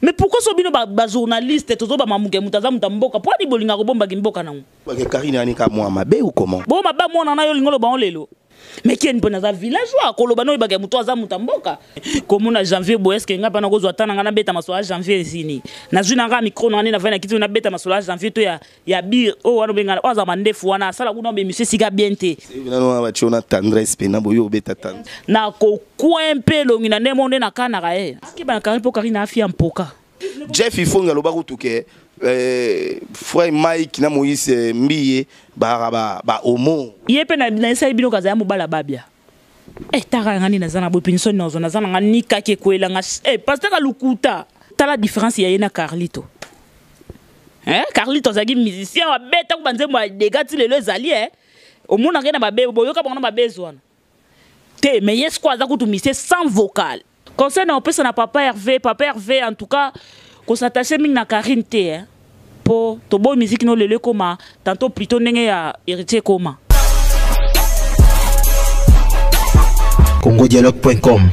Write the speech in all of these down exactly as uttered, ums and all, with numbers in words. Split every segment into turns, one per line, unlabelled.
Mais pourquoi so bino ba, ba journaliste tozo ba mamuke mutaza mutamboka po di bolinga ko bomba kimboka nango
ba ke Karine ani ka moi mabe ou comment
bon mabe mo na yo lingolo ba on lelo mais qui est une za villageois koloba no ba ke mutoza mutamboka comme na janvier boeske nga bana ko zo tana nga na beta maso janvier zini na zuna nga micro na na vena kitu na beta maso janvier to ya ya bir o wana benga oza mandefu wana sala kuna be monsieur siga biente
na no ba chona tendresse pe na boyo beta tendre
na ko kwempe longi na ndemo nde na kana ka e ki ba Karine po Karine afia mpoka
Jeff Ifonga loba kutuke euh frère Mike na Moïse Mbiye ba ba ba homo
yepe na na esa bino kaza ya mobala babia eh tara ngani na zana bopinso nozo na zana ngani kake kwela nga eh pasteur ka lukuta tala différence ya yena Carlito eh Carlito zagi musicien wa beta ku banze mo degati lelo ezali eh omona ngena babe boyoka bangona babezwana te mais yes quoi za kutumise sans vocal concernant on na papa Hervé papa Hervé en tout cas qu'on s'attache ming na Karine te hein pour to bo musique no lele koma tantôt plutôt ndenge ya héritier koma
congo dialogue point com.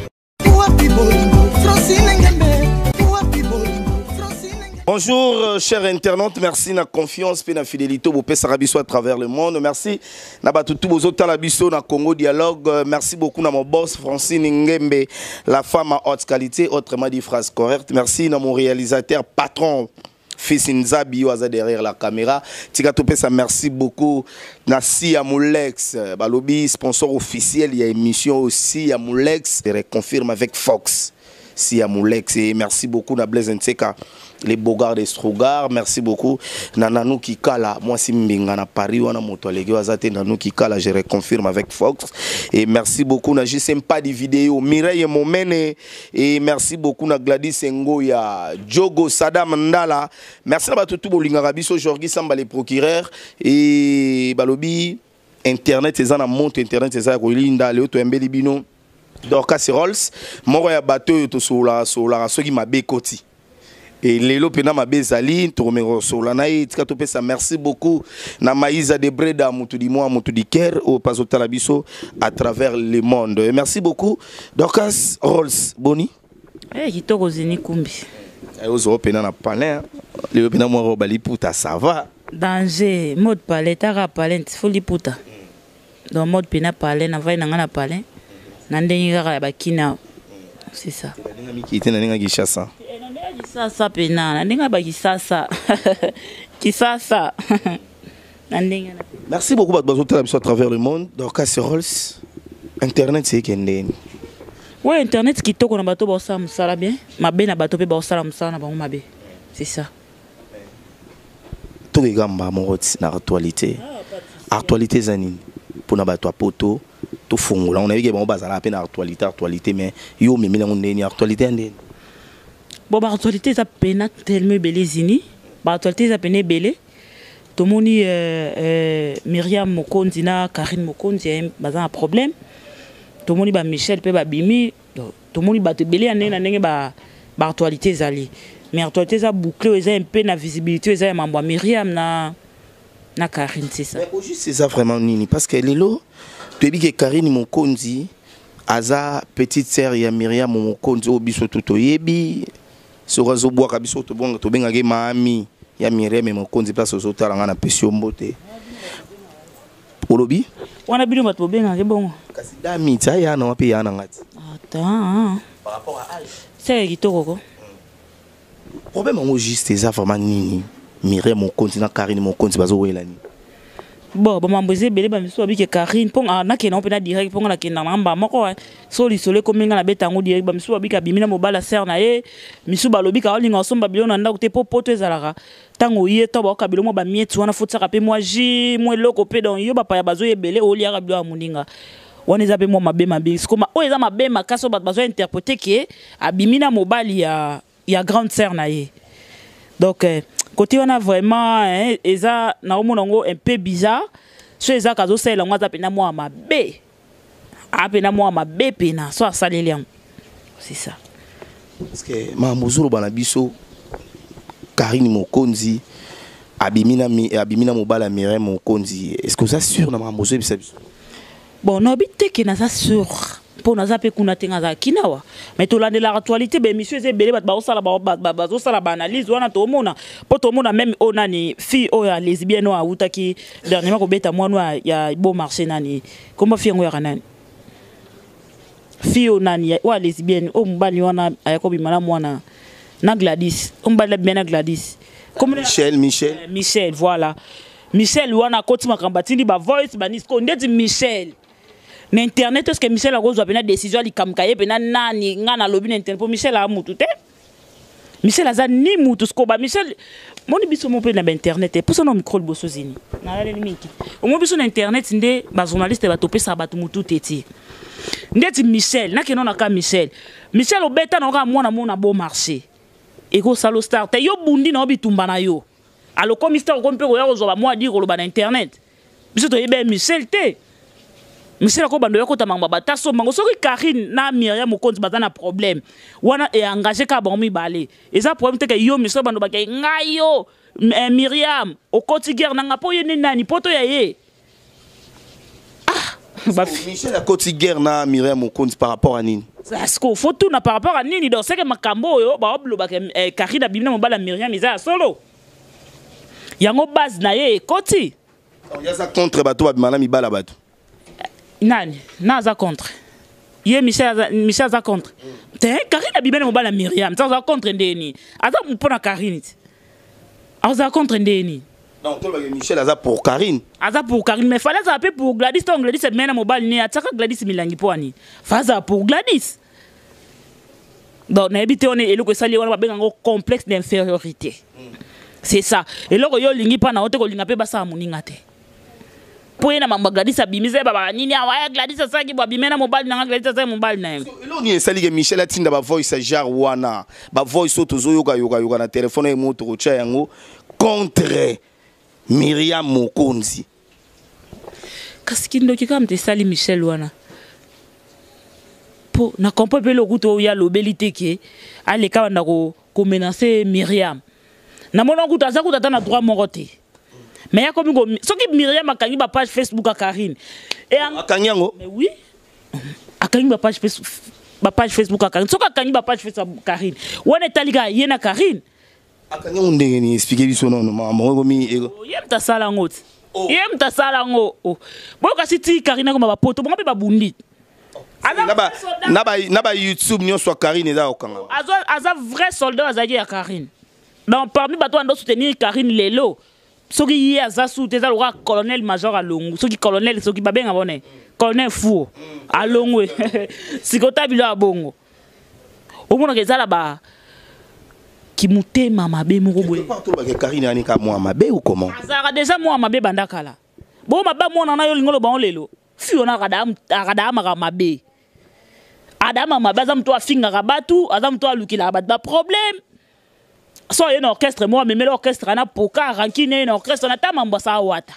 Bonjour chers internautes, merci na confiance et na fidélité au Pesa Rabiso à travers le monde. Merci na batutu bozo talabiso na Congo Dialogue. Merci beaucoup na mon boss Francine Ngembe, la femme à haute qualité, autrement dit phrase correcte. Merci na mon réalisateur patron Fils Nzabi Oaza derrière la caméra. Tika Topesa, merci beaucoup. Nassi Amoulex, Balobi, sponsor officiel, il y a émission aussi Amoulex, je reconfirme avec Fox. Si Amoulex et merci beaucoup na Blaise Nseka. Les Bogards des Strogar, merci beaucoup. Nananou Kikala, moi si Mbinga na Paris, on a moto alégé Azate Nanou Kikala, je reconfirme avec Fox. Et merci beaucoup na J pas des vidéos, Mireille Momene. Et merci beaucoup na Gladys Ngoya, Djogo Sadam Ndala. Merci à tout le monde, Lingarabiso, Jorgi Samba les procureurs. Et Balobi, Internet, c'est un monte Internet, c'est ça, Rolinda, Léo Toembeli Bino. Dorcas Rolls, moi ya bateau to sola sola ceux qui m'a bécoti. Et Lélo pena ma bezali to remero sola na itka to pesa merci beaucoup na Maïza de Breda mutu di moi mutu di Ker au paso talabiso à travers le monde. Merci beaucoup Dorcas Rolls Boni.
Eh kitoko zini kumbi.
Ay ozo pena na palin. Lélo pena moi robali puta ça va.
Danger mode palais tara palais faut li puta. Dans mode pena palais na vai na ngana palais. Nandengaka bakina c'est ça.
Ndenga mikite ndenga gishasa.
Ndenga gishasa pena ndenga bakisasa. Kisasa. Ndenga.
Merci beaucoup à bazo tala biso à travers le monde. Dorcas Rolls internet c'est kende.
Ouais internet kitoko na bato ba sa musala bien. Mabe na bato pe ba sala musala na bango mabe. C'est ça.
Tout gamba mon na actualité. Actualité zanini pour na bato poto. Tout fond là on a vu que bon bazala à peine actualité actualité mais yo mais mais on est actualité ndé
bon ba actualité ça peine tellement belezini ba actualité ça peine belé to moni euh, euh, Myriam Mokonzi na Karine Mokonzi baza un problème to moni ba Michel pe ba bimi to moni ba te belé ané na ndenge ba ba actualité zali mais actualité ça boucler ça un peu na visibilité ça mambo Myriam na na Karine c'est ça
mais au juste c'est ça vraiment nini parce que les lots tu dis que Karine Mokonzi aza petite sœur ya Myriam Mokonzi obiso toto yebi so razo bois kabiso to bonga to benga ke mami ya Myriam Mokonzi place so tala na pesio mbote olobi
wana bino bato benga ke bongo
kasi dami ta ya na wapi ya na ngati
attends
par rapport à âge
c'est kitoko ko
problème au juste ça vraiment nini Myriam Mokonzi na Karine Mokonzi bazo wela ni
bon bon mamboze belé ba miso abike Karine pong na ke na pe na direct pong na ke na ngamba moko so lisole ko minga na beta ngo direct ba miso abika bimina mobala ser na ye miso balobi ka olinga somba bilona nda te popoto ezalaka tango ye to ba ka bilomo ba mietu wana futaka pe moi ji moi loko pe don yo ba pa ya bazo ye belé oli ya bilo amuninga wana eza pe mo mabe mabe koma o eza mabe makaso ba bazo interpréter ke abimina mobali ya ya grande sœur na ye donc côté on a vraiment hein, eza na omonango un peu bizarre so eza kazo sela ngwa pena moi mabe apena moi mabe pena so asaleli yango c'est ça
parce que mamuzuru bana biso Karine Mokonzi abimina mi abimina mobala Myriam Mokonzi est-ce que vous êtes sûr na mamuzuru bisa biso
bon no bité que na ça sûr pour naza pe kuna tenga za kinawa mais to lande la actualité ben monsieur ezebele bat ba osala ba ba osala ba analyse wana to mona po to mona même onani fille o ya lesbienne o auta ki dernièrement ko beta mwana ya bon marché nani comment fille ngo ya kanani fille o nani wa lesbienne o mbali wana ayakobi mala mwana na Gladys o mbali bien na Gladys comme
Michel Michel
euh, Michel voilà Michel wana koti makambatini ba voice ba nisko ndeti Michel na internet est-ce que Michel a reçu une décision li kamkaye pena nani ngana lobi na internet pour Michel a mutu te Michel a za ni mutu sko ba Michel moni biso mo pe na internet pour ça no micro boso zini na la limite au mo biso na internet ndé ba journaliste ba topé ça ba mutu teti ndeti Michel na kenon na ka Michel Michel obeta na ka mwana mona bon marché eko salo star te yo bundi na obitumba na yo alo comme star ko mpe ko ya ko zo ba mo dire ko ba na internet biso to yebe Michel te Michel ko bando yako tamanga bata so mango soki Karine na Myriam Mokonzi bazana problème wana e engagé ka bon mi balé eza problème te ke yo Michel bando bakay ngayo Myriam o koti guerre nanga po yene nani poto ya ye ah ba
Michel a koti guerre na Myriam Mokonzi par rapport à nini
est-ce qu'il faut tout na par rapport à nini donc c'est que makambo yo ba oblo ba Karine bimina mobala Myriam eza solo yango base na ye koti
on y a ça contre bato ba bimana mi bala bato
nani naza contre ye Michel Michel aza contre te Karine abibene mobala Myriam aza contre ndeni aza mpona Karine aza contre ndeni
non to ba Michel aza pour Karine
aza pour Karine mais fallait ça appeler pour Gladys donc Gladys c'est mena mobala ni ataka Gladys milangi poani faza pour Gladys donc na ebité on est eloko sali wana ba benga ngo complexe d'infériorité c'est ça et loko yo lingi pa na ote ko linga pe basa muninga te pour na mamba Gladys abimize baba nini awaya Gladys asaki bo abimena mobile na Gladys asaki mobile na
so elo ni esali ke Michel atinda ba voice jar wana ba voice auto zo yoka yoka yoka na téléphone e moto ko cha yango contre Myriam Mokonzi
kasi kindo kika mte sali Michel wana po na kompo pe lo kuto ya lobelité ke ale ka banda ko ko menacer Myriam na mona kuto azaku tata na droit morote mais ya comme ce qui Myriam a gagné ma page Facebook à Karine et
a gagné
mais oui a gagné ma page Facebook ma page Facebook à Karine ce qui a gagné ma page Facebook Karine on est allé gars yena Karine
a gagné on ndenge expliquer biso non maman ko mi ego
yem ta sala ngot yem ta sala ngo bon kasi ti Karine ko ba poto bon pe ba bundi
naba naba naba YouTube nyo so Karine za okanga
azo aza vrai soldat azaki ya Karine donc parmi bato ando soutenir Karine lelo soki yi aza soute eza loka colonel major alongo soki colonel soki babenga bone colonel fou alongwe sikota bilo abongo omona ke zala ba kimutema mabe moko boye
partout ba ke Karine ani ka moi mabe ou comment
azara déjà moi mabe bandakala bo maba mona na yo lingolo ba lelo fio na kada kada maka mabe adama mabe za mtu afinga kabatu aza mtu alukila ba problème so un orchestre moi mais l'orchestre na poka rankine un orchestre na tamamba sa wata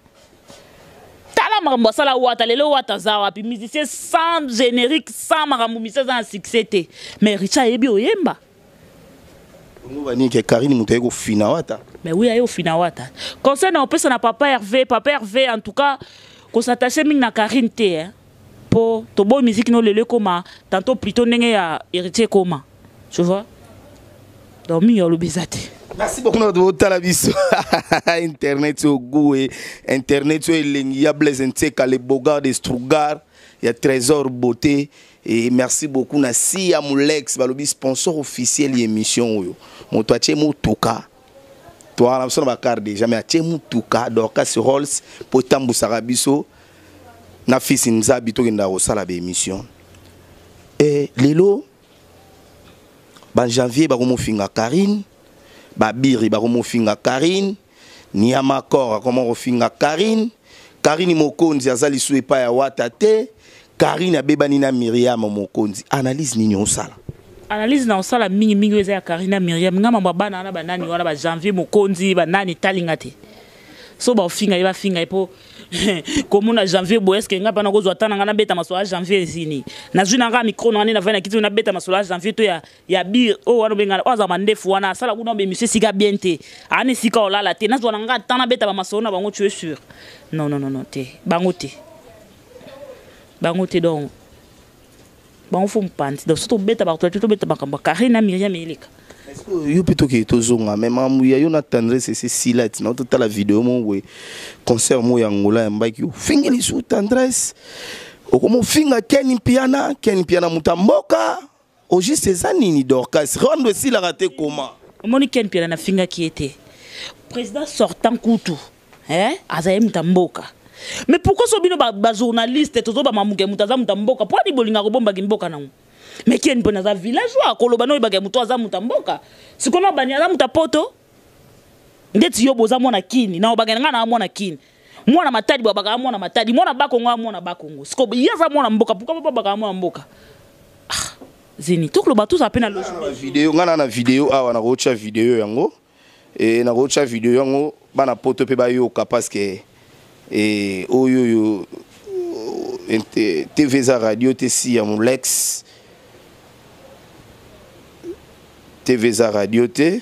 tala mambo sala wata lelo wata za wapi musicien sans générique sans makambo musicien sans succès te mais Richard ebi oyemba
on va ni que Karine muto ko fina wata
mais oui ayo fina wata concernant on peut ça na papa Hervé papa Hervé en tout cas qu'on s'attache ming na Karine te hein pour to bo musique no lele koma tantôt plutôt ndenge ya héritier koma tu vois. Donc,
merci beaucoup de la biso. Internet au goût et Internet il y a Blaise Nteka les Bogards de Strugar, il y a Trésor Beauté et merci beaucoup na si Amulex balobi sponsor officiel de l'émission yo. Mon toi tu mutuka. Toi on a ba carte déjà mais tu mutuka donc sur Rolls pour tambu sarabiso na fils nzabi to ngenda ko sala ba émission. Et lelo ba janvier ba ko finga Karine ba biri ba ko finga Karine niama kora comment finga Karine Karine Mokonzi azali soué pa ya watate Karine abebani na Myriam Mokonzi analyse nini osala
analyse na osala mingi mingi eza ya Karine na Myriam ngama bana na banani wana ba janvier Mokonzi banani talingate so ba finga ba finga ipo comme on a janvier boeske nga bana ko zwa tana nga na beta masola janvier zini na zuna nga micro na na vana kitu na beta masola janvier to ya ya bir o wana benga waza mandefu wana sala kuna be monsieur sika biente ani sika olala te na zwa nga tana beta ba masola bango tu es sûr non non non non te bango te bango te donc ba on faut mpanti donc surtout beta ba to to beta ba kamba Karina Myriam Elika.
Est-ce que yo plutôt que to zonga même amuya yo na tendresse c'est silat na toute la vidéo mon we concert mo ya ngola mbaki yo fingeli sous tendresse okomo finga Ken Piana Ken Piana mutamboka au juste ça nini Dorcas rendre aussi la raté comment
moni Ken Piana na finga qui était président sortant Kutu hein azaye mutamboka. Mais pourquoi so bino ba, ba journaliste tozo ba mamuke mutaza mutamboka pour di bolinga ko bomba kimboka nango. Mais Ken Piana za villageois koloba no ba muto za mutamboka. Sikono banya za mutapoto. Ndeti yo boza mona kini na obagana ngana mona kini. Mwana matadi ba baga mona matadi mona bakongo mona bakongo. Siko yaza mona mboka pourquoi ba baga mona mboka. Ah zini to koloba tous appena lo
vidéo ngana na vidéo awa na rocha vidéo yango et na rocha vidéo yango bana poto pe ba yo parce que et oyo yo T V za radio te si ya mon Lex T V za radio te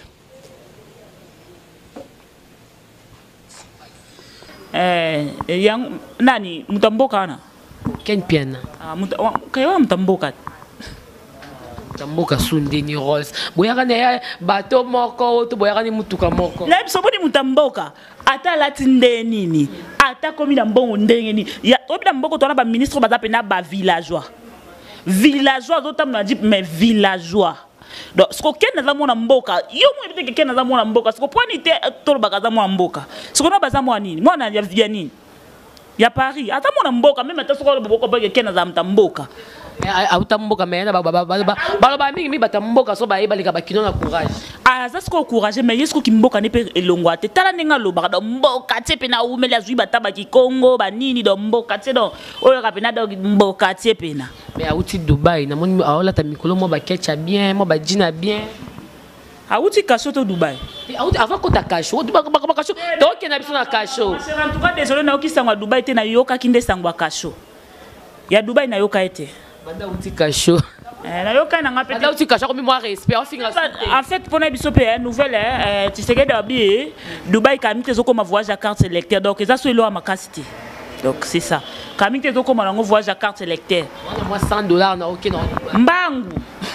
eh yang nani mutamboka na
Ken Piana
ah mutamboka mutamboka
mutamboka sundeni Rolls boyaka ne bato moko to boyaka ni mutuka moko
na biso boni mutamboka ata lati ndeni ni ata komi na mbongo ndenge ni ya obi na mboko to na ba ministre baza pena ba villageois villageois zotam na dit mais villageois donc ce que na za mona mboka yo mo ebite ke na za mona mboka ce que point te to ba za mona mboka ce que no ba za mona nini mona ya via nini ya Paris ata mona mboka même ata soko boko ba ke na za mtamboka
autamboka mais na ba ba ba ba mingi mi batamboka so ba ebalika bakino na courage
ah ça ce qu'on courage mais yesko ki mboka ne pe elongwa te tala ninga loba do mboka te pe na umela zui bataba ki Congo ba nini do mboka te do oyo ka pena do mboka te pe na
mais auti Dubai na moni aola ta mikolo mo ba ketcha bien mo ba dina bien
auti kasho to Dubai
auti avant ko ta kasho Dubai ko ba kasho to ke na biso na kasho
en tout cas désolé na okisangwa Dubai te na yoka kinde sangwa kasho ya Dubai na yoka ete
banda uti kasho
eh na yoka na ngapete
banda uti kasho comme moi respect on finga
en fait pour na biso pe nouvelle euh tu sais que d'habitude Dubai kamite zoko ma voyage à carte électeur donc ça so elo makasiti donc c'est ça kamite zoko ma ngo voyage à carte électeur
moi cent dollars na OK non
mbangu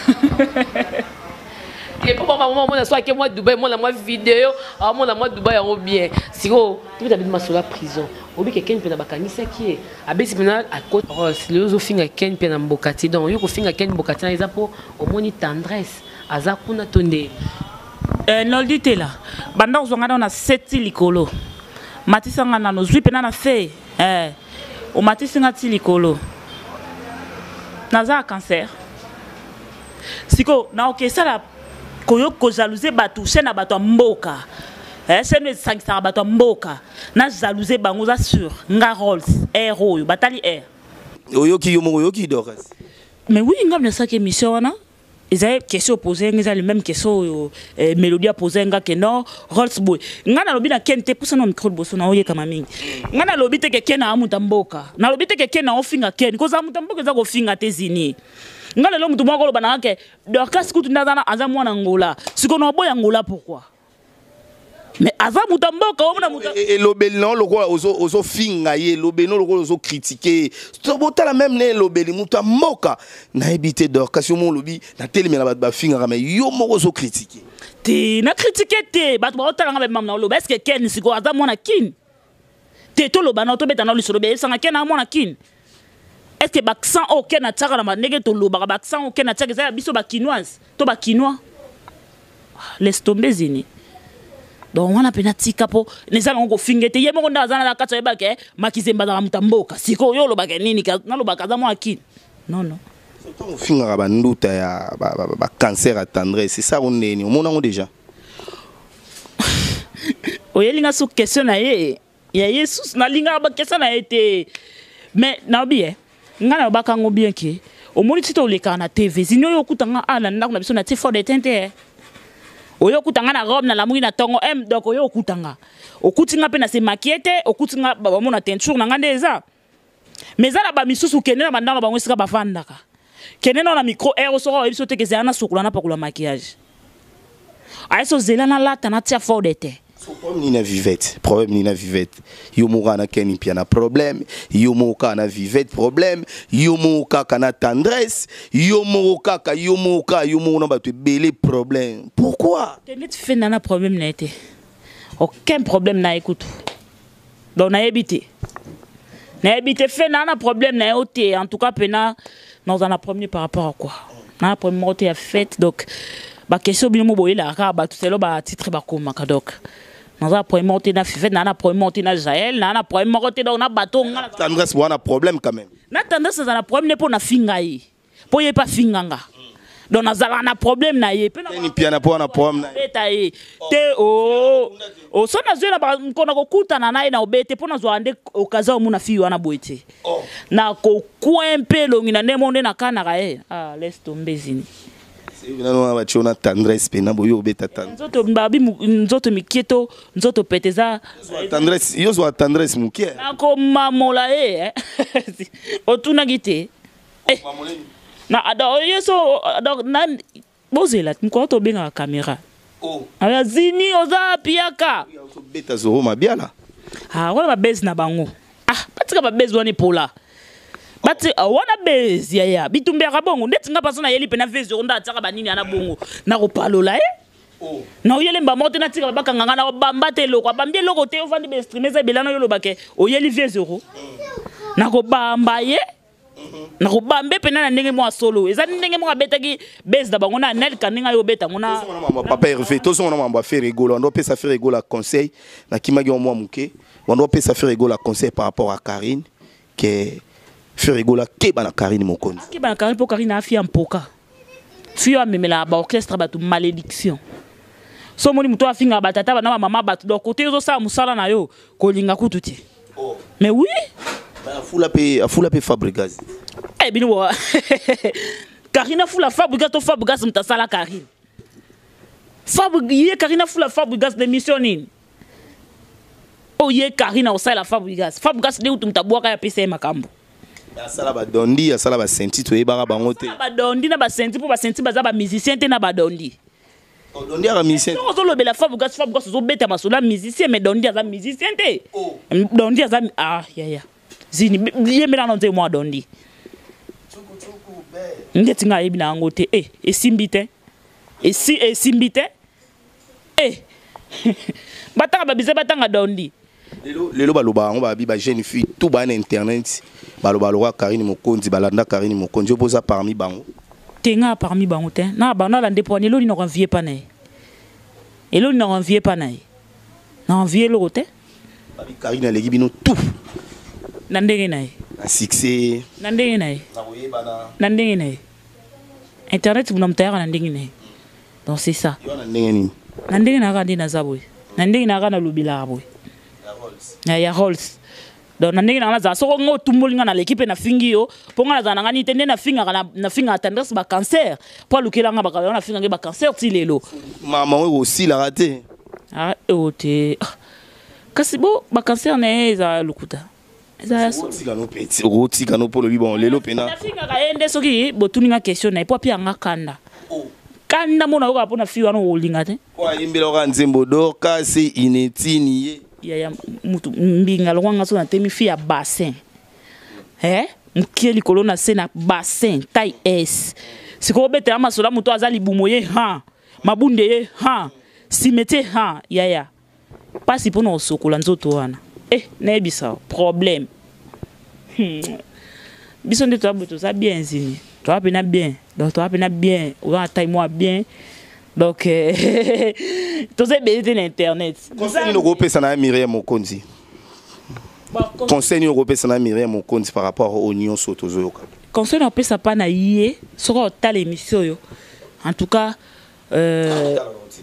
et pour maman moi soit que moi Dubai moi la moi vidéo ah moi la moi Dubai en bien siko tu veux d'habitude ma sur la prison obi ke Ken Piana bakanisa ki abesi pena à côté Rolls le zo finga Ken Piana mbokati donc yo ko finga Ken mbokati na ezapo omoni tendresse aza kuna tonde
euh non dit là banda uzonga na seti likolo matisa ngana no zwi pena na fe eh o matisa ngati likolo naza cancer siko na ok ça la koyo ko jalouser batu chena bato mboka eh c'est ne sangisa bato mboka na jalouser bango za sur nga Rolls héros yo batali air
oyo ki yo mo yo ki Dorcas
mais oui ngam na ça que mission wana ils avaient question posée ils avaient les mêmes questions euh, mélodie à poser nga que non Rolls boy nga na lobi na kente pour ça no micro boso na oye kama mingi nga na lobi te ke ken na mutamboka na lobi te ke ken na ofinga ken ko za mutamboka za ko finga tezini nga lelo mutu moko loba na ke Dorcas kutu ndazana aza mwana ngola siko no boya ngola pourquoi mais aza mutamboka o muna muta
et lobeli non loko ozo ozo finga ye lobeli non loko ozo critiquer to botala même ne lobeli mutamboka na ebité Dorcas yo mo lobi na telemi na ba finga mais yo mo ozo critiquer
te na critiquer te ba to botala nga be mam na loba est-ce que ken siko aza mwana kin te to loba na to beta na lisolo be sanga ken na mwana kin est-ce que l'accent aucun na tchaka na manege to loba l'accent aucun na tchaka ça biso ba kinoise to ba kinois laisse tomber zini donc on a penati kapo neza ngo fingete ye moko ndazana la katsa yeba ke makizemba za mutamboka siko yo loba ke nini ka na loba kaza mo akini non non
on finga ba nduta ya ba ba cancer à tendresse c'est ça on neni on monango déjà
oyelinga so question na ye ya Jesus na linga ba question na été mais na bien ngana ba kango bien ki o moni tito le kana T V zinyo yo kutanga ala ndako na biso na tifo de tente oyo kutanga na robe na lamuki na tongo m donc oyo kutanga okutinga pe na se maquette okutinga ba mona teinture na ngande eza mais za na ba misusu kene na bandanga bango sika bafandaka kene na micro air so biso te ke za na sokula na pakula maquillage aiso zela na lata na tia fo de te
problème ni na vivette problème ni na vivette yo moka na keni pia na problème yo moka na vivette problème yo moka kana tendresse yo moka ka yo moka yo moka ba te belé problème pourquoi
tu fais nana problème na été aucun problème na écoute donc na éviter na éviter fait nana problème na été en tout cas pena dans un premier par rapport à quoi na premier moté a fait donc ba question bien mo boye la ka ba tout c'est là ba titre ba komaka donc dans un premier monté na fait na na premier monté na Jaël na na premier monté donc na bateau ngala
tendresse bon a problème quand même
na tendresse ça na problème ne pour na fingai pour y pas finganga donc na zala na problème na ye pe
ni pia na pour na problème na
beta ye te o o so na zela ba nkona ko kutana na na obete pour na zo ande okaza mu na fi wana boete na ko kwempe longi na nemonde na kana ka e ah laisse tomber zini
Nano ba chona tendresse pena boyo beta tendresse.
Nzoto mbabi nzoto mikieto nzoto peteza
tendresse yo zo tendresse mukie.
Nako mamola e otuna gite. Eh. Na ada yeso ada na bozela mko to benga kamera. Oh. Aya zini oza piaka.
Beta zo mabiala.
Ah wala ba base na bango. Ah patika ba base wani pola. Bati wana base ya ya bitumbera bongo ndeti nga pasona yeli pena vezi onda ataka banini ana bongo na ko palola eh oh na oyele mba moto na tika babaka nganga na bamba te loko bambie loko te ovandi be streamer belano yolo bake oyeli vezi euro na ko bamba ye na ko bambe pena na ndenge mo solo eza ndenge mo betaki base da bango na nel kaninga yo beta ngona
papa Hervé to so na mamba faire rigolo ndo pesa faire rigolo à conseil na kimagi mo muke ndo pesa faire rigolo à conseil par rapport à Karine que faire rigola keba na Karine Mokonzi.
Keba na Karine pour Karine a fi ampoka. Fi a memela ba orchestre ba tu malédiction. So moni muto afinga batata ba na mama ba tu do côté zo sa musala na yo ko linga kututi. Oh. Mais oui.
Ba fula pe fula pe Fabregas.
Eh bino wa. Karine fula Fabregas to Fabregas mtasala Karine. Fabregas Karine fula Fabregas de missionin. Oh ye Karine osala Fabregas. Fabregas de utumtabwa ka ya P C M makambo.
Asala ba dondi asala ba senti to ebara bango te
ba dondi na ba senti pour ba senti baza ba musicien te na ba dondi
o dondi ara musicien
to zo lobela Fabregas Fabregas zo beta masola musicien mais dondi aza musicien te dondi aza ah ya ya zini yemela no te mo dondi chuku chuku be ngeti nga yebina ngo te eh esimbite esi esimbite eh bataka ba bize batanga dondi
lelo lelo baloba ngo ba bi ba jeune fille tout ba na internet baloba loa Karine Mokonzi balanda Karine Mokonzi opoza parmi bango
tenga parmi bango te na bana la ndepone lo ni no renvier pa na elo ni no renvier pa na na renvier lo te
ba bi Karine legi bino tout
na ndenge na
na succès
na ndenge na
na oyebana
na ndenge na internet buna mtayaka na ndenge na donc c'est ça
yo na ndenge ni
na ndenge na ka ndina zabwe na ndenge na ka na lubila abwe ya ya Rolls donc na ndenge na za so ngo tumbolinga na l'équipe na fingio ponga na zana ngani tende na finga na na finga tendance ba cancer pour lukela nga ba na finga ba cancer ti lelo
mama we aussi la raté
ah ote kasi bo ba cancer na za lukuta za so
tika no petit roti kano pour le bon lelo pena
na finga ka ende soki botuninga question na ipo pia nga kanda kanda mona ko apona fiwa no olinga te
kwa imbelo ka nzembo do kasi inetini ye
ya ya mutu mbinga lwanga so na temi fi ya bassin eh mkieli kolona sena bassin taille S siko bete ama sola mutu azali bumoye ha mabunde ye ha simete ha ya ya pasi pona osokola nzoto wana eh na ebisa problème hmm. Biso nde to abuto za bien zini to apena bien donc to apena bien ou a taille moi bien donc euh, tout ça bête l'internet
conseil no pesa na Myriam Mokonzi conseil no pesa na Myriam Mokonzi par rapport au union sotozoyoka
conseil no pesa pa na yé soko ta l'émission yo en tout cas euh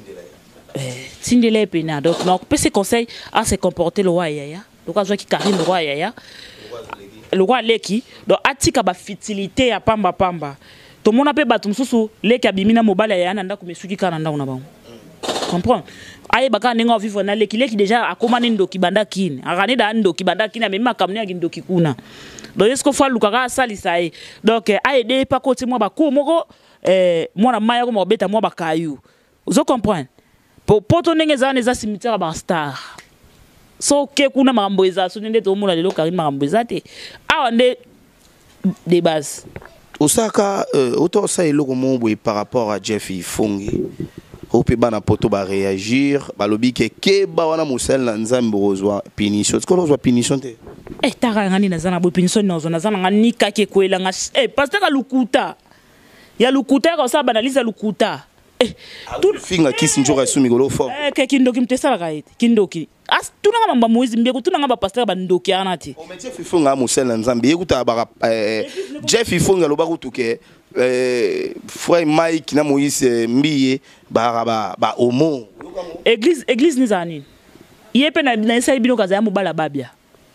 tindele pena donc non pesa conseil à se comporter le roi yaya donc azo ki Karine le roi yaya le roi leki donc atika ba fertilité ya pamba pamba to mona pe batu mususu leki abimina mobala ya nanda kumesuki kana ndako na bango comprendre aye baka nenga vivre na leki leki déjà akoma ni ndoki banda kine akane da ndoki banda kine mais makamne ya ndoki kuna donc est-ce que faut lukaka salisa e donc aye de pa côté moi ba ko moko eh mona maya ko mobeta moi ba kayu vous comprenez po poto ndenge eza wana eza cimetière ba star so ke kuna makambo eza so nde tomona lelo Karine makambo eza te awa nde de base
osaka euh, auto ça eloko mo boye par rapport à Jeff Ifongi ope bana poto ba réagir balobi ke keba wana mosel na nzambe rozwa punition ko rozwa punition te
eh taka ngani na zana bo punition nozo na zana ngani kake kwela nga eh pasteur ka lukuta ya lukuta ka sa banaliza lukuta eh
tout finga kisi njora sumi golo fort
eh ke kindoki mtesala kaite kindoki as tuna ngamba mba moizi mbeko tuna ngamba pasteur ba ndoki anati
o mais Jeff Ifonga mosel na nzambe yekuta ba Jeff Ifonga lo ba kutuke euh frère Mike na Moïse Mbiye ba ba ba homo
église église nizani yepe na na isa ibino kaza ya mubala babia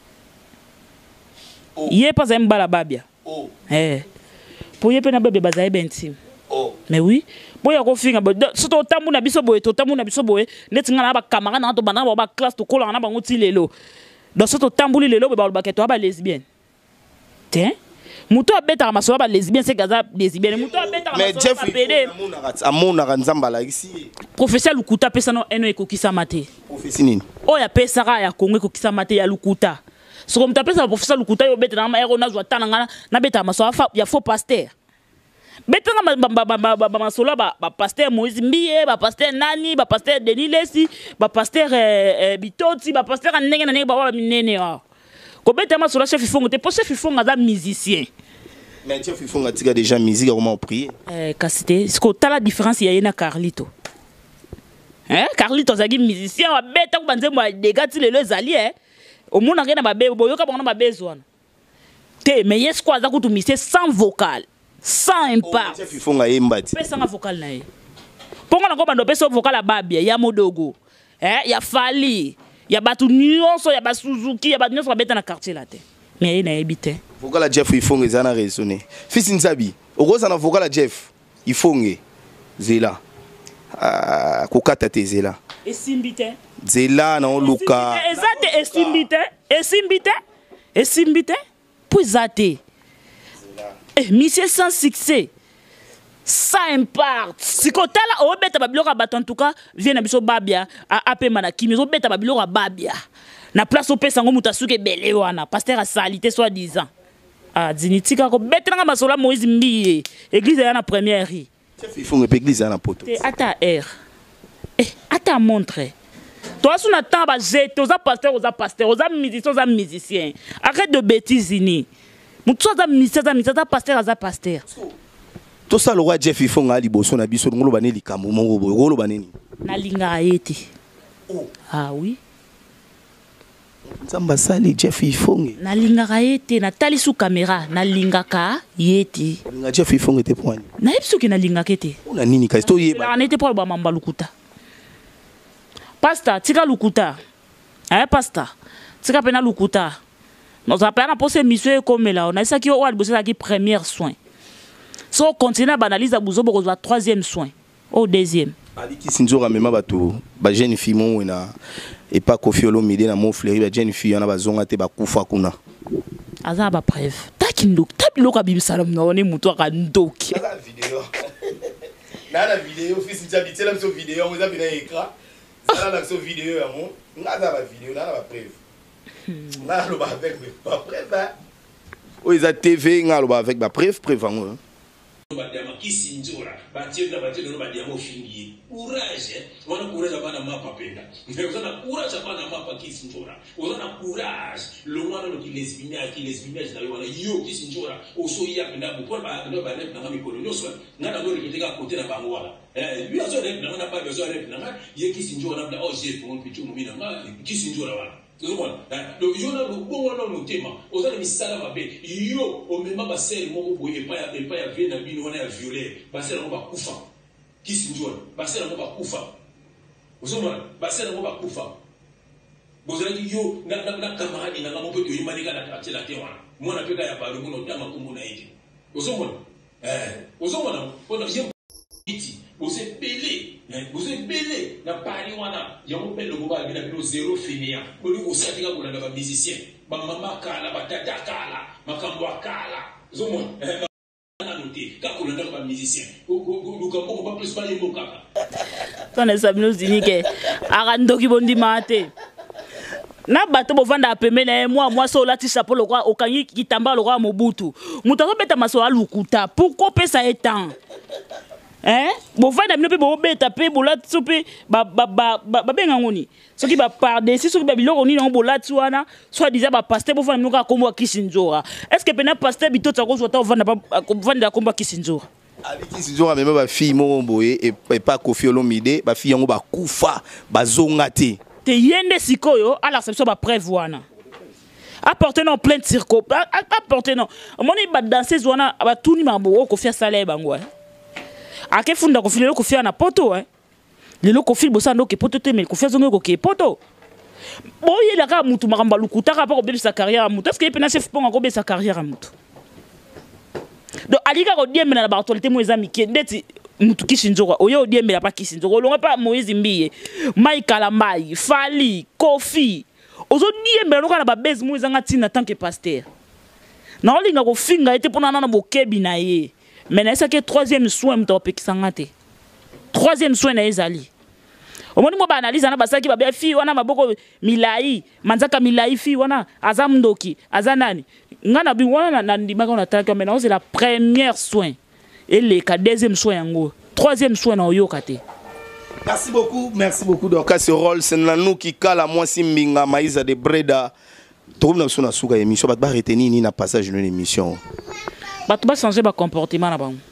yepe za mbala babia
oh
eh pour yepe na bebe baza ebenti
oh
mais oui boya ko finga bo soto tambu na biso boye to tambu na biso boye neti ngana ba camarade na to bana ba classe to kola na bango ti lelo donc soto tambuli lelo be ba ba keto ba lesbienne te muto abeta masoba ba lesbienne c'est gaza lesbienne muto abeta masoba ba pede
amona kanzamba la ici
professeur Lukuta pesa no eno ekokisa mate
professeur nini
oya pesa ka ya Kongo ekokisa mate ya Lukuta so comme ta pesa professeur Lukuta yo beta na ma ero na zwa tana ngana na beta masoba ya faux pasteur beta na ba ba masola ba ba pasteur Moïse Mbiye ba pasteur nani ba pasteur Denis Lesi ba pasteur Bitoti ba pasteur ndenge na ndenge ba ba minene wa ko beta masola chef Ifonga te pour chef Ifonga za musicien.
Mais Jeff Ifonga tika déjà musique comment prier
eh kasite siko tala différence ya yena Carlito eh Carlito zagi musicien wa beta ku banze mo degati lelo ezali eh omona ngena ba be boyoka bangona ba bezwana te mais yes kwa za kutu musicien sans vocal sans impact
Jeff Ifonga yembati
pesa nga vocal na ye ponga na ko bando pesa vocal ya babia ya modogo eh ya fali ya batu nyonso ya ba Suzuki ya batu nyonso ba beta na quartier la te mais ye na ebite
vocal Jeff Ifonga ezana raisonner fils nzabi okoza na vocal Jeff Ifonga zela ah kokata te zela
esimbite
zela na oluka
ezate esimbite esimbite esimbite puisate eh monsieur sans succès ça impart sikotala obeta babiloka bato en tout cas vient na biso babia a apema na kimi zo beta babiloka babia na place opesa ngo mutasuke bele wana pasteur a salité soit disant ah dinitika ko betanga masola Moïse Mbiye église ya na première ri
Jeff Ifonga pe église ya na poto
te ata air eh ata montre toi sous na temps ba jeter aux pasteur aux pasteur aux musiciens aux musiciens arrête de bêtises ni mutu za musicien za musicien za pasteur za pasteur
tout ça le roi Jeff Ifonga liboso na biso ngolo baneli kambo mongo boyo ngolo baneni
na linga yete
oh
ah oui
nzamba sali Jeff Ifonga
na linga yete na tali sous caméra na linga ka yete
linga Jeff Ifonga te poani
na yepso ke na linga kete
ona nini ka sto yeba
na nete pour ba mamba Lukuta pasta tika Lukuta eh pasta tika pena Lukuta nous appelons na pose mission comme là on a ça qui au bosser qui premier soin so continue à analyser buzo boko za troisième soin au deuxième
ali kisinzora mema bato ba jeune fille mo na et pas Koffi Olomide na mo fleury ba jeune fille na bazonga te ba kufa kuna
aza ba preuve takindo tabiloka bibisalam na one mutu aka ndoki
na vidéo na la vidéo fils nzabi tela so vidéo on za bina écran ça la so vidéo ya mo ngaza ba vidéo na ba preuve na lo ba avec ba preuve o isa T V ngalo ba avec ba preuve preuve ngo
badiama kisinjora batienda batienda badiama ofingi courage wana courage bana mapa penda ngezana courage bana mapa kisinjora ozana courage lo mwana lo kilesbimia kilesbimia na wana yo kisinjora oso ya penda bo ba ndo ba rep na ngami ko nyoso ngana ndo likiteka kote na bango wala eh yo zo rep na ngana ba zo rep na ngana ye kisinjora na o chef mon pichu mo mina ngana kisinjora wala donc yo na lubo wana motema ozana misala mabe yo omema ba sel moko boye epa ya epa ya vie na bino wana ya violer ba sel ngo ba kufa kisinjora ba sel ngo ba kufa ozoma ba sel ngo ba kufa bozala yo na na na camarade na ngamo pe yo imani kana atela te wana mwana peka ya balu ngono tama kumbu na yiki ozoma eh ozoma na pona je iti vous êtes belé, vous êtes belé. Na Paris wana, yango pe le boba bina bino zéro finia. Boli osati ka kuna ba musicien. Ba mama kala, ba tata kala, makambo kala. Zomo, na noté, ka kuna ba musicien. Ko ko ko ko ba plus ba yembo kaka.
tona sabino zinike arandoki bondi mate na bato bovanda pemene moi moi so lati chapeau le roi okangi kitamba le roi Mobutu muto so beta maso alukuta pourquoi pesa etant hein bovanda mino pe bo beta pe bolati so pe ba ba ba benga ngoni soki ba parde si soki ba biloko ni ngo bolati wana soit disait ba pasteur bovanda mino ka kombo Kisinjora est-ce que pena pasteur bitota ko zota vanda ba vanda kombo Kisinjora
avec Kisinjora même ba fille mo boye et pas Koffi Olomide ba fille ngo ba kufa ba zongate
te yende sikoyo à l'acception ba prévoir apporter non plein de circo apporter non moni ba danser wana ba tuni mabo ko faire salaire bango ake funda ko file ko faire na poto hein lelo ko fil bosando ke poto te mais ko faire zongo ko ke poto boye la ka mutu makamba lukuta ka pa ko sa carrière mutu est-ce que pena chef ponga ko be sa carrière mutu donc alika ko diembe na ba actualité mo ezami ke ndeti mutu Kisinjora oyo diembe la pa Kisinjora longa pa Moïse Mbiye Mike Kalamai Fali Koffi ozo diembe loka na ba base mo ezanga tina tant que pasteur na olinga ko finga ete pona na bokebi na ye mais na que troisième soin mutu opekisanga te troisième soin na ezali omoni mo ba analyse na basaki ba be fi wana maboko milai manzaka milai fi wana azamndoki azanani ngana bi wana na ndimaka na taka mais c'est la première soin et le cas deuxième soin yango troisième soin na oyokate.
Merci beaucoup, merci beaucoup Dorcas ce rôle c'est nanou qui kala moi simbinga maïza de breda trouve na sona suka émission ba retenir ni na passage de l'émission
ba to ba changer ba comportement na bango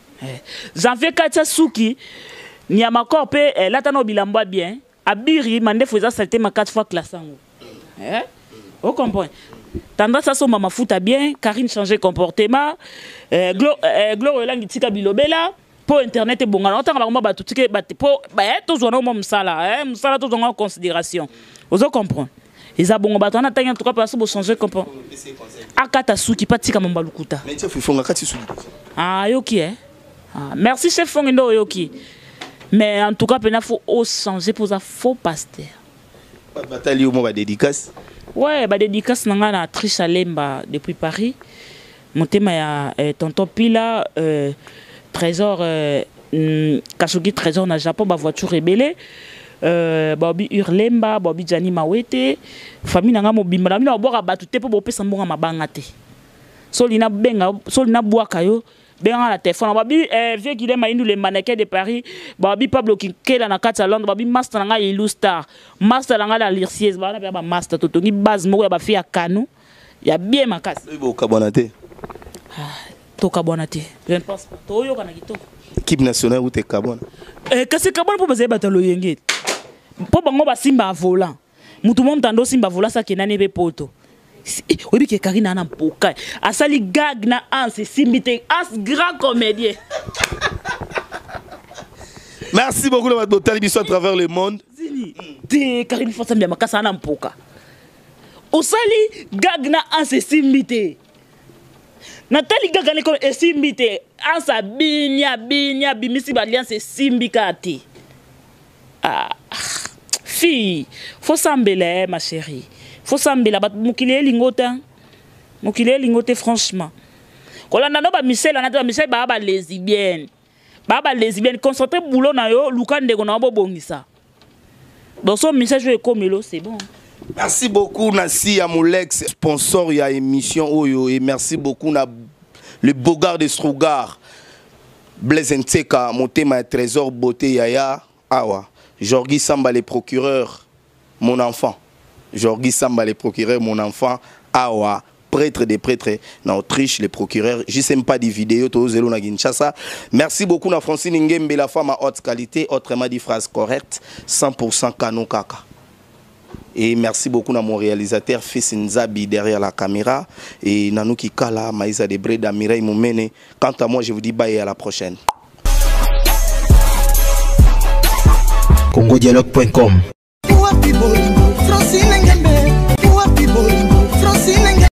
janvier katia suki ni ya makor pe lata no bilamba bien abiri mande faisait salter ma quatre fois classango eh on comprend tendance à son maman fouta bien Karine changer comportement euh glo euh glo langi tika bilobela pour internet et bon alors tant que ba tutike ba pour ba to zo na mo msala eh msala to zo en considération vous comprenez ils a bon ba tana tanya en tout cas parce que changer comportement akata suki patika mamba lukuta
mais chef fonga kati suki
ah yoki eh ah merci chef fonga ndo yoki mais en tout cas pena faut changer pour ça faux pasteur
pas bataille au mo ba dédicace.
Ouais, bah dédicace nanga na Trisha Lemba depuis Paris. Mon thème ya euh, tonton Pila euh, trésor euh, Kashugi trésor na Japon ba voiture rebelle euh Bobby Urlemba, Bobby Jani Mawete, famille nanga mobimba na boka batute po bopesa mbonga mabanga te. So lina benga, so lina bwaka yo benga la téléphone babi euh vieux qui lema indu les mannequins de Paris babi Pablo Kinkela na kata Londres babi master nanga Ilu Star master nanga la Lircieuse ba na ba master totongi base moko ya ba fi ya kanu ya bien makasi
bo kabonate
ah to kabonate je ne pense pas to yo kana kitoko
équipe nationale ou te kabona
eh kasi kabona po bazeba talo yenge po bango ba simba volant mutu mo mtando simba volant sa kenane be poto oui que Karine a un poka asali gag na ans simbité as grand comédien.
Merci beaucoup de votre télévision à travers le monde.
Zini Karine faut ça bien makasa na poka osali gag na ans simbité Nathalie gag na ko simbité ansa binya binya bimisi ba alliance simbikati ah fille faut s'embêler ma chérie. Faut s'embêler bat mukile lingota mukile lingote franchement kolanda no ba Michel na ba Michel ba ba lesbienne ba ba lesbienne concentré boulot na yo luka ndeko na bo bongisa donc son message est comme lo c'est bon.
Merci beaucoup Nassi Amolex sponsor ya émission Oyo et merci beaucoup na le Bogard de Strougar Blaise Nteka motema trésor beauté yaya awa Jorgi Samba les procureurs mon enfant Jorgi Samba, les procureurs, mon enfant, Awa, prêtre des prêtres, en Autriche, les procureurs, je ne sais pas des vidéos, merci beaucoup, na Francine Ngembe, la femme à haute qualité, autrement dit phrase correcte, cent pour cent canon kaka. Et merci beaucoup à mon réalisateur, Fils Nzabi, derrière la caméra, et Nanouki Kala, Maïsa Debreda, Mireille Moumene. Quant à moi, je vous dis bye et à la prochaine.
Congo Dialogue point com
Francine